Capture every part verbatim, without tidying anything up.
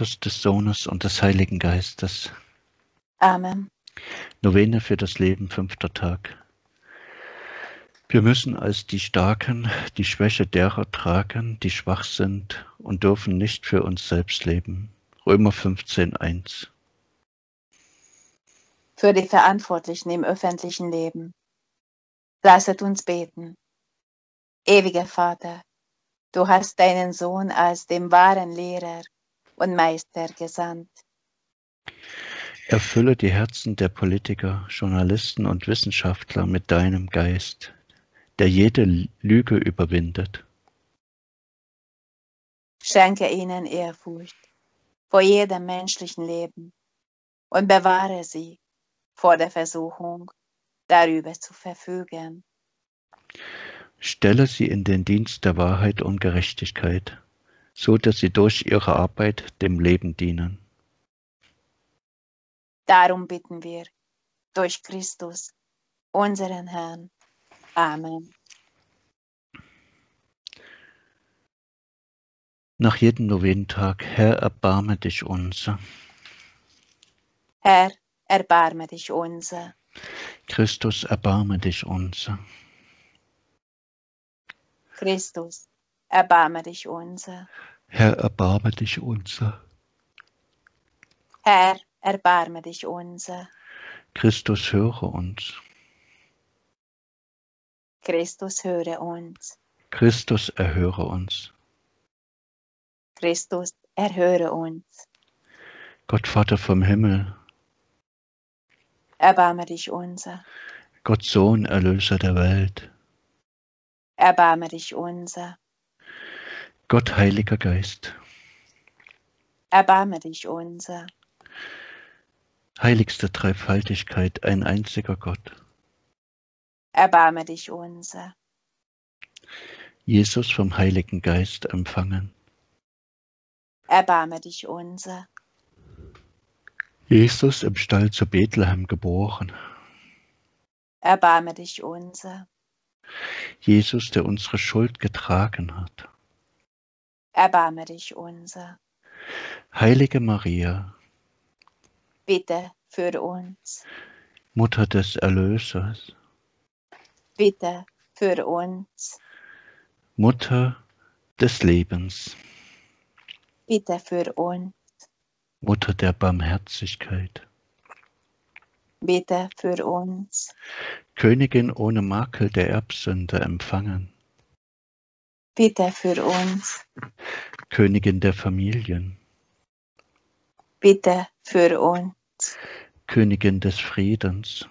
Vaters, des Sohnes und des Heiligen Geistes. Amen. Novene für das Leben, fünfter Tag. Wir müssen als die Starken die Schwäche derer tragen, die schwach sind, und dürfen nicht für uns selbst leben. Römer fünfzehn, eins. Für die Verantwortlichen im öffentlichen Leben. Lasset uns beten. Ewiger Vater, du hast deinen Sohn als dem wahren Lehrer und Meister gesandt. Erfülle die Herzen der Politiker, Journalisten und Wissenschaftler mit deinem Geist, der jede Lüge überwindet. Schenke ihnen Ehrfurcht vor jedem menschlichen Leben und bewahre sie vor der Versuchung, darüber zu verfügen. Stelle sie in den Dienst der Wahrheit und Gerechtigkeit, so dass sie durch ihre Arbeit dem Leben dienen. Darum bitten wir durch Christus, unseren Herrn. Amen. Nach jedem Noventag, Herr, erbarme dich unser. Herr, erbarme dich unser. Christus, erbarme dich unser. Christus, erbarme dich unser. Herr, erbarme dich unser. Herr, erbarme dich unser. Christus, höre uns. Christus, höre uns. Christus, erhöre uns. Christus, erhöre uns. Gott Vater vom Himmel, Erbarme dich unser. Gott Sohn, Erlöser der Welt, Erbarme dich unser. Gott Heiliger Geist, Erbarme dich unser. heiligste Dreifaltigkeit, ein einziger Gott. Erbarme dich unser. Jesus vom Heiligen Geist empfangen. Erbarme dich unser. Jesus im Stall zu Bethlehem geboren. Erbarme dich unser. Jesus, der unsere Schuld getragen hat. Erbarme dich unser. Heilige Maria, Bitte für uns. Mutter des Erlösers, Bitte für uns. Mutter des Lebens, Bitte für uns. Mutter der Barmherzigkeit, Bitte für uns. Königin ohne Makel der Erbsünde empfangen, Bitte für uns. Königin der Familien, Bitte für uns. Königin des Friedens,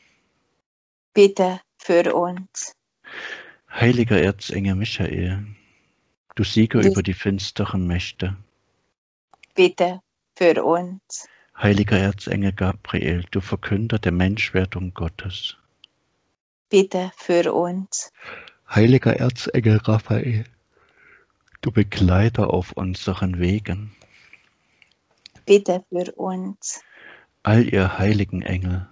Bitte für uns. heiliger Erzengel Michael, du Sieger Bitte. über die finsteren Mächte, Bitte für uns. heiliger Erzengel Gabriel, du Verkünder der Menschwerdung Gottes, Bitte für uns. heiliger Erzengel Raphael, du Begleiter auf unseren Wegen, Bitte für uns. all ihr heiligen Engel,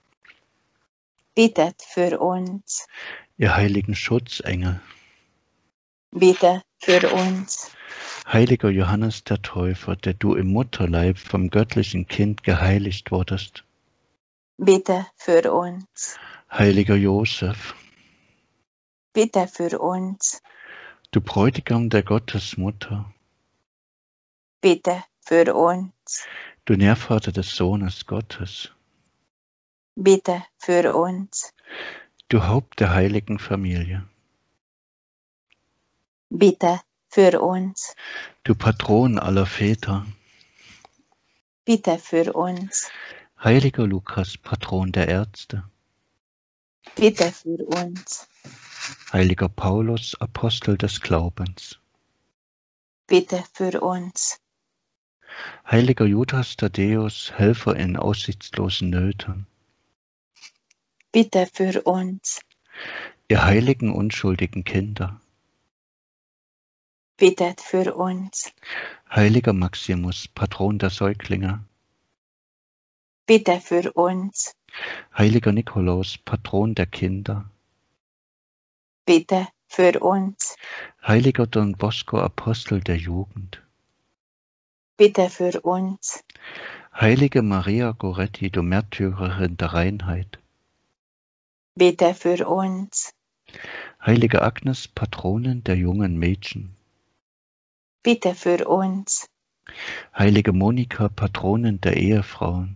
Bittet für uns. ihr heiligen Schutzengel, Bitte für uns. heiliger Johannes der Täufer, der du im Mutterleib vom göttlichen Kind geheiligt wurdest, Bitte für uns. heiliger Josef, Bitte für uns. du Bräutigam der Gottesmutter, Bitte für uns. du Nährvater des Sohnes Gottes, Bitte für uns. du Haupt der heiligen Familie, Bitte für uns. du Patron aller Väter, Bitte für uns. heiliger Lukas, Patron der Ärzte, Bitte für uns. heiliger Paulus, Apostel des Glaubens, Bitte für uns. heiliger Judas Thaddäus, Helfer in aussichtslosen Nöten, Bitte für uns. ihr heiligen unschuldigen Kinder, Bittet für uns. heiliger Maximus, Patron der Säuglinge, Bitte für uns. heiliger Nikolaus, Patron der Kinder, Bitte für uns. heiliger Don Bosco, Apostel der Jugend, bitte für uns. Heilige Maria Goretti, du Märtyrerin der Reinheit. Bitte für uns. Heilige Agnes, Patronin der jungen Mädchen. Bitte für uns. Heilige Monika, Patronin der Ehefrauen.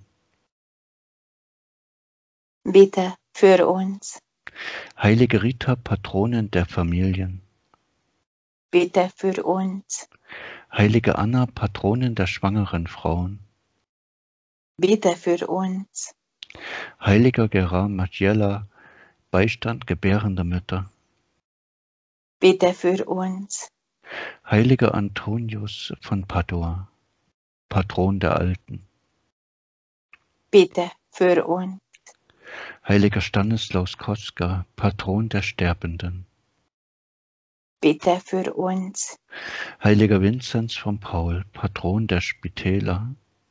Bitte für uns. Heilige Rita, Patronin der Familien. Bitte für uns. Heilige Anna, Patronin der schwangeren Frauen. Bitte für uns. Heiliger Gerard Maggiella, Beistand gebärender Mütter. Bitte für uns. Heiliger Antonius von Padua, Patron der Alten. Bitte für uns. Heiliger Stanislaus Kostka, Patron der Sterbenden. Bitte für uns. Heiliger Vinzenz von Paul, Patron der Spitäler.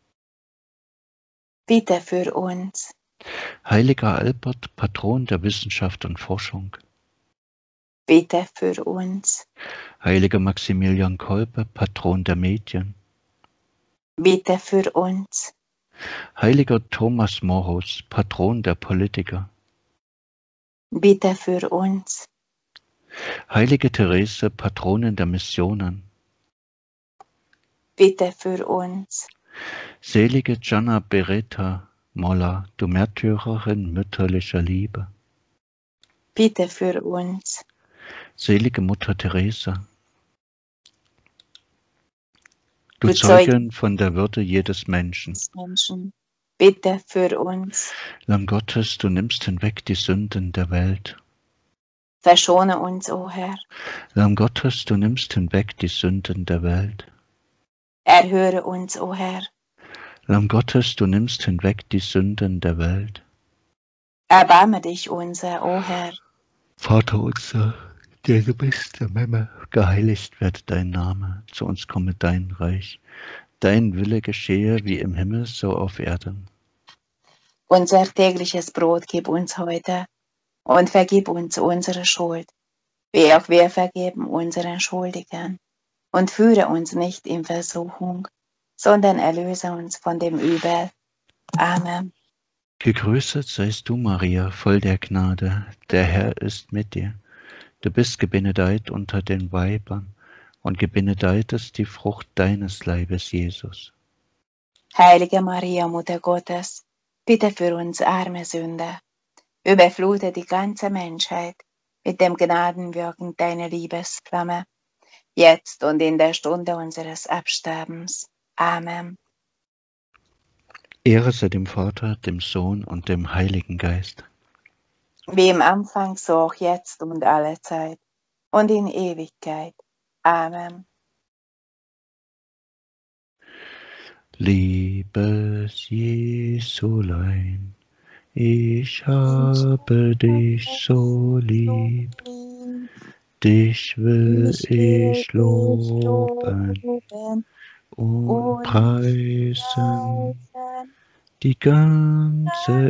Bitte für uns. Heiliger Albert, Patron der Wissenschaft und Forschung. Bitte für uns. Heiliger Maximilian Kolbe, Patron der Medien. Bitte für uns. Heiliger Thomas Morus, Patron der Politiker. Bitte für uns. Heilige Therese, Patronin der Missionen. Bitte für uns. Selige Gianna Beretta Molla, du Märtyrerin mütterlicher Liebe. Bitte für uns. Selige Mutter Teresa, du Du Zeugin von der Würde jedes Menschen. Menschen. Bitte für uns. Lamm Gottes, du nimmst hinweg die Sünden der Welt. Verschone uns, o Herr. Lamm Gottes, du nimmst hinweg die Sünden der Welt. Erhöre uns, o Herr. Lamm Gottes, du nimmst hinweg die Sünden der Welt. Erbarme dich unser, o Herr. Vater unser, der du bist im Himmel, geheiligt werde dein Name, zu uns komme dein Reich. Dein Wille geschehe wie im Himmel, so auf Erden. Unser tägliches Brot gib uns heute und vergib uns unsere Schuld, wie auch wir vergeben unseren Schuldigern. Und führe uns nicht in Versuchung, sondern erlöse uns von dem Übel. Amen. Gegrüßet seist du, Maria, voll der Gnade, der Herr ist mit dir. Du bist gebenedeit unter den Weibern, und gebenedeit ist die Frucht deines Leibes, Jesus. Heilige Maria, Mutter Gottes, bitte für uns arme Sünder, überflute die ganze Menschheit mit dem Gnadenwirken deiner Liebesflamme, jetzt und in der Stunde unseres Absterbens. Amen. Ehre sei dem Vater, dem Sohn und dem Heiligen Geist. Wie im Anfang, so auch jetzt und alle Zeit und in Ewigkeit. Amen. Liebes Jesulein, ich habe dich so lieb, dich will ich loben und preisen die ganze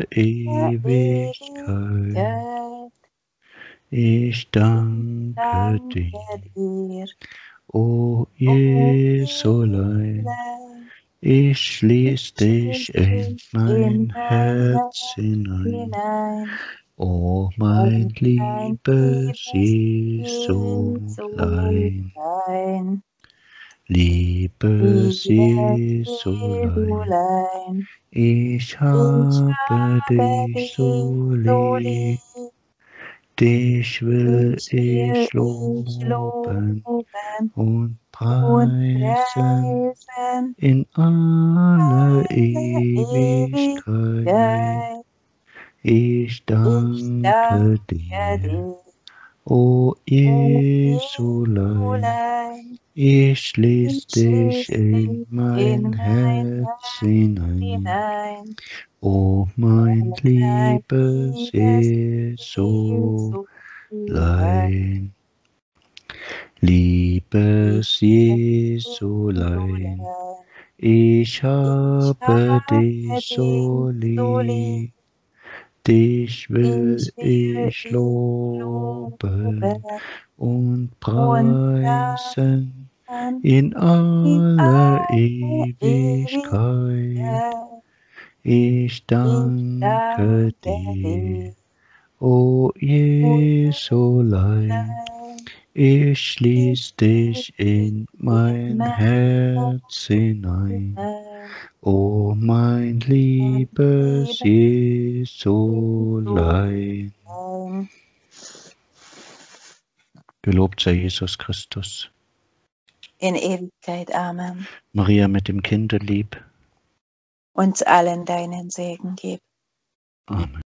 Ewigkeit. Ich danke dir, o Jesulein, ich schließ dich in mein Herz hinein, o mein liebes Jesulein. Liebes Jesulein, ich habe dich so lieb, dich will ich loben und preisen in alle Ewigkeit. Ich danke dir, o Jesulein, ich schließ dich in mein Herz hinein, o mein liebes Jesulein. Liebes Jesulein, ich habe dich so lieb, dich will ich loben und preisen in aller Ewigkeit. Ich danke dir, o Jesulein. Ich schließ dich in mein Herz hinein, o mein liebes Jesulein. Gelobt sei Jesus Christus. In Ewigkeit. Amen. Maria mit dem Kinderlieb. Uns allen deinen Segen gib. Amen.